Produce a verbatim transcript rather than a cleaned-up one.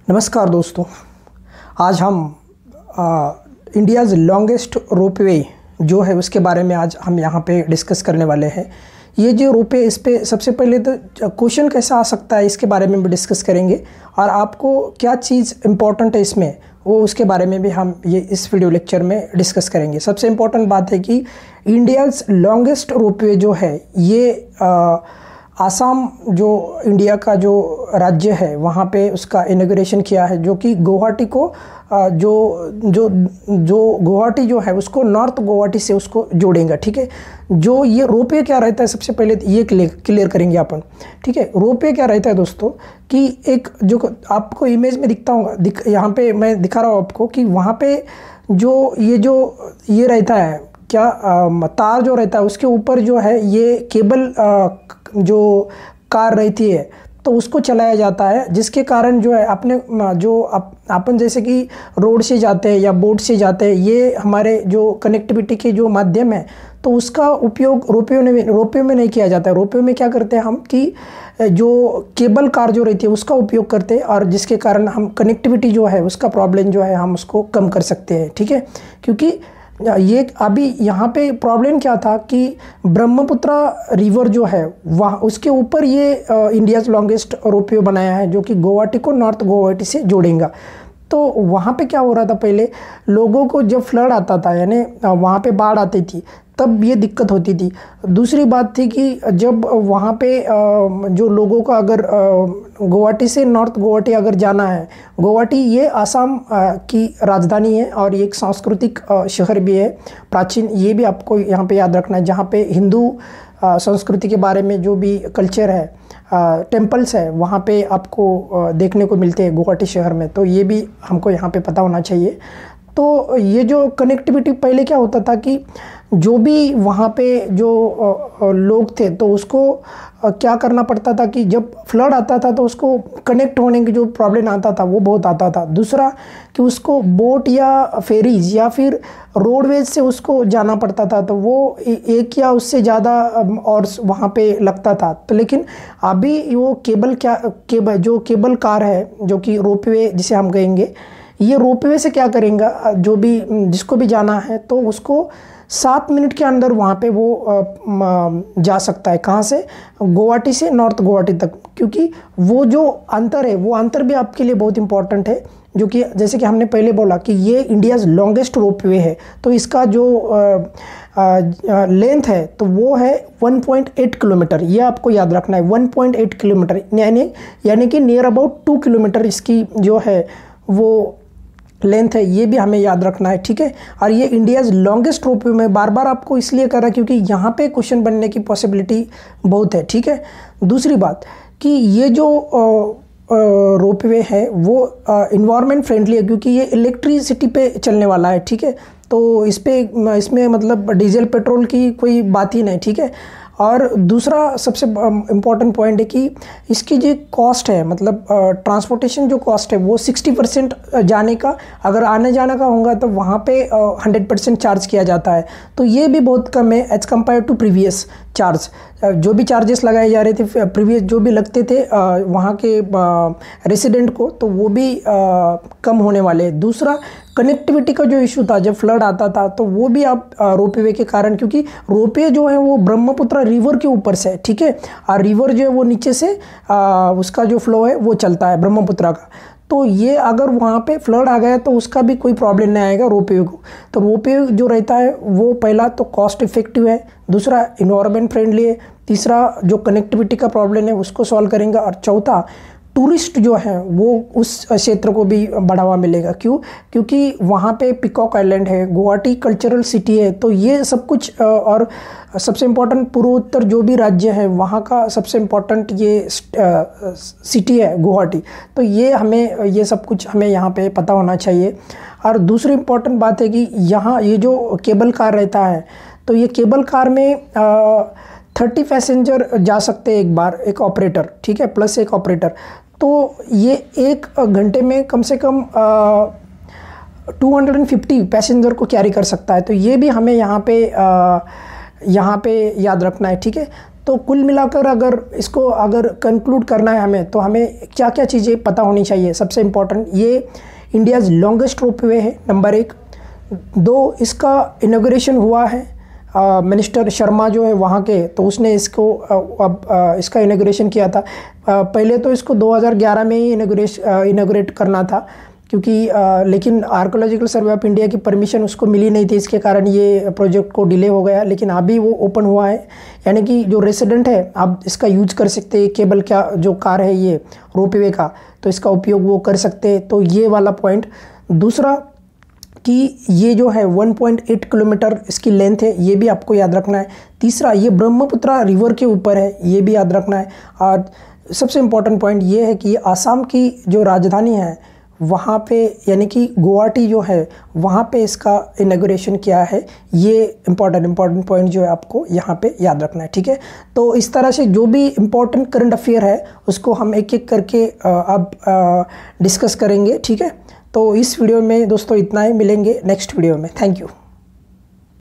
नमस्कार दोस्तों, आज हम इंडियाज़ लॉन्गेस्ट रोपवे जो है उसके बारे में आज हम यहाँ पे डिस्कस करने वाले हैं। ये जो रोपवे, इस पे सबसे पहले तो क्वेश्चन कैसा आ सकता है इसके बारे में भी डिस्कस करेंगे, और आपको क्या चीज़ इम्पोर्टेंट है इसमें वो उसके बारे में भी हम ये इस वीडियो लेक्चर में डिस्कस करेंगे। सबसे इम्पोर्टेंट बात है कि इंडियाज़ लॉन्गेस्ट रोपवे जो है ये आ, आसाम जो इंडिया का जो राज्य है वहाँ पे उसका इनॉग्रेशन किया है, जो कि गुवाहाटी को जो जो जो गुवाहाटी जो है उसको नॉर्थ गुवाहाटी से उसको जोड़ेंगे। ठीक है, जो ये रोपवे क्या रहता है सबसे पहले ये क्लियर क्लियर करेंगे अपन। ठीक है, रोपवे क्या रहता है दोस्तों कि एक जो आपको इमेज में दिखता होगा, दिख यहाँ पे मैं दिखा रहा हूँ आपको कि वहाँ पे जो ये जो ये रहता है क्या आ, तार जो रहता है उसके ऊपर जो है ये केबल आ, जो कार रहती है तो उसको चलाया जाता है, जिसके कारण जो है अपने जो अप, अपन जैसे कि रोड से जाते हैं या बोट से जाते हैं, ये हमारे जो कनेक्टिविटी के जो माध्यम है तो उसका उपयोग रोपवे में रोपवे में नहीं किया जाता है। रोपवे में क्या करते हैं हम कि जो केबल कार जो रहती है उसका उपयोग करते हैं, और जिसके कारण हम कनेक्टिविटी जो है उसका प्रॉब्लम जो है हम उसको कम कर सकते हैं। ठीक है, क्योंकि ये अभी यहाँ पे प्रॉब्लम क्या था कि ब्रह्मपुत्रा रिवर जो है वहाँ उसके ऊपर ये इंडियाज़ लॉन्गेस्ट रोपवे बनाया है, जो कि गुवाहाटी को नॉर्थ गुवाहाटी से जोड़ेगा। तो वहाँ पे क्या हो रहा था, पहले लोगों को जब फ्लड आता था यानी वहाँ पे बाढ़ आती थी तब ये दिक्कत होती थी। दूसरी बात थी कि जब वहाँ पे जो लोगों का अगर गुवाहाटी से नॉर्थ गुवाहाटी अगर जाना है, गुवाहाटी ये आसाम की राजधानी है और एक सांस्कृतिक शहर भी है प्राचीन, ये भी आपको यहाँ पे याद रखना है, जहाँ पे हिंदू संस्कृति के बारे में जो भी कल्चर है, टेम्पल्स है वहाँ पे आपको देखने को मिलते हैं गुवाहाटी शहर में, तो ये भी हमको यहाँ पे पता होना चाहिए। तो ये जो कनेक्टिविटी पहले क्या होता था कि जो भी वहाँ पे जो लोग थे तो उसको क्या करना पड़ता था कि जब फ्लड आता था तो उसको कनेक्ट होने की जो प्रॉब्लम आता था वो बहुत आता था। दूसरा कि उसको बोट या फेरीज या फिर रोडवेज से उसको जाना पड़ता था, तो वो एक या उससे ज़्यादा और वहाँ पे लगता था। तो लेकिन अभी वो केबल क्या केबल जो केबल कार है जो कि रोपवे जिसे हम कहेंगे, ये रोपवे से क्या करेंगे, जो भी जिसको भी जाना है तो उसको सात मिनट के अंदर वहाँ पे वो जा सकता है। कहाँ से? गुवाहाटी से नॉर्थ गुवाहाटी तक, क्योंकि वो जो अंतर है वो अंतर भी आपके लिए बहुत इंपॉर्टेंट है, जो कि जैसे कि हमने पहले बोला कि ये इंडियाज़ लॉन्गेस्ट रोपवे है, तो इसका जो लेंथ है तो वो है वन पॉइंट एट किलोमीटर। ये आपको याद रखना है, वन पॉइंट एट किलोमीटर यानी यानी कि नियर अबाउट टू किलोमीटर इसकी जो है वो लेंथ है, ये भी हमें याद रखना है। ठीक है, और ये इंडियाज़ लॉन्गेस्ट रोपवे में बार बार आपको इसलिए कर रहा है क्योंकि यहाँ पे क्वेश्चन बनने की पॉसिबिलिटी बहुत है। ठीक है, दूसरी बात कि ये जो रोपवे है वो इन्वायरमेंट फ्रेंडली है क्योंकि ये इलेक्ट्रिसिटी पे चलने वाला है। ठीक है, तो इस पे इसमें मतलब डीजल पेट्रोल की कोई बात ही नहीं। ठीक है, और दूसरा सबसे इम्पॉर्टेंट पॉइंट है कि इसकी जो कॉस्ट है, मतलब ट्रांसपोर्टेशन जो कॉस्ट है वो सिक्सटी परसेंट जाने का, अगर आने जाने का होगा तो वहाँ पे हंड्रेड परसेंट चार्ज किया जाता है। तो ये भी बहुत कम है as compared to previous charge. जो भी चार्जेस लगाए जा रहे थे प्रीवियस जो भी लगते थे वहाँ के रेसिडेंट को, तो वो भी कम होने वाले हैं। दूसरा कनेक्टिविटी का जो इशू था जब फ्लड आता था तो वो भी आप रोपवे के कारण, क्योंकि रोपवे जो है वो ब्रह्मपुत्र रिवर के ऊपर से है। ठीक है, और रिवर जो है वो नीचे से आ, उसका जो फ्लो है वो चलता है ब्रह्मपुत्र का, तो ये अगर वहाँ पे फ्लड आ गया तो उसका भी कोई प्रॉब्लम नहीं आएगा रोपवे को। तो रोपवे जो रहता है वो पहला तो कॉस्ट इफेक्टिव है, दूसरा इन्वायरमेंट फ्रेंडली है, तीसरा जो कनेक्टिविटी का प्रॉब्लम है उसको सॉल्व करेंगे, और चौथा टूरिस्ट जो है वो उस क्षेत्र को भी बढ़ावा मिलेगा। क्यों? क्योंकि वहाँ पे पिकॉक आइलैंड है, गुवाहाटी कल्चरल सिटी है, तो ये सब कुछ, और सबसे इम्पोर्टेंट पूर्वोत्तर जो भी राज्य है वहाँ का सबसे इम्पोर्टेंट ये सिटी है गुवाहाटी, तो ये हमें ये सब कुछ हमें यहाँ पे पता होना चाहिए। और दूसरी इम्पोर्टेंट बात है कि यहाँ ये जो केबल कार रहता है तो ये केबल कार में थर्टी पैसेंजर जा सकते हैं एक बार, एक ऑपरेटर। ठीक है, प्लस एक ऑपरेटर, तो ये एक घंटे में कम से कम टू हंड्रेड फिफ्टी पैसेंजर को कैरी कर सकता है। तो ये भी हमें यहाँ पे आ, यहाँ पे याद रखना है। ठीक है, तो कुल मिलाकर अगर इसको अगर कंक्लूड करना है हमें, तो हमें क्या क्या चीज़ें पता होनी चाहिए। सबसे इम्पोर्टेंट, ये इंडियाज़ लॉन्गेस्ट रोपवे है, नंबर एक। दो, इसका इनॉग्रेशन हुआ है मिनिस्टर शर्मा जो है वहाँ के, तो उसने इसको अब इसका इनॉग्रेशन किया था। आ, पहले तो इसको दो हज़ार ग्यारह में ही इनॉग्रेश इनॉग्रेट करना था, क्योंकि आ, लेकिन आर्कोलॉजिकल सर्वे ऑफ इंडिया की परमिशन उसको मिली नहीं थी, इसके कारण ये प्रोजेक्ट को डिले हो गया। लेकिन अभी वो ओपन हुआ है, यानी कि जो रेसिडेंट है आप इसका यूज कर सकते हैं। केबल क्या जो कार है ये रोपवे का, तो इसका उपयोग वो कर सकते हैं। तो ये वाला पॉइंट। दूसरा कि ये जो है वन पॉइंट एट किलोमीटर इसकी लेंथ है, ये भी आपको याद रखना है। तीसरा, ये ब्रह्मपुत्रा रिवर के ऊपर है, ये भी याद रखना है। और सबसे इम्पॉर्टेंट पॉइंट ये है कि आसाम की जो राजधानी है वहाँ पे, यानी कि गुवाहाटी जो है वहाँ पे इसका इनॉग्रेशन किया है। ये इम्पॉर्टेंट इम्पॉर्टेंट पॉइंट जो है आपको यहाँ पे याद रखना है, ठीक है। तो इस तरह से जो भी इम्पॉर्टेंट करंट अफेयर है उसको हम एक एक करके अब डिस्कस करेंगे, ठीक है। तो इस वीडियो में दोस्तों इतना ही, मिलेंगे नेक्स्ट वीडियो में। Thank you.